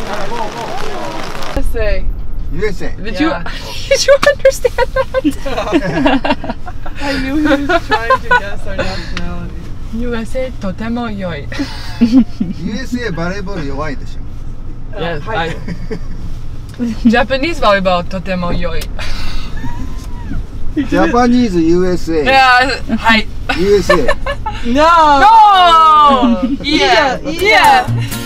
USA. USA. Did you understand that? I knew he was trying to guess our nationality. USA とても良い。 USA バレーボール弱いでしょ。 Yes, Japanese volleyball とても良い。 ジャパニーズ USA。 はい。 USA。 No! Yeah! Yeah!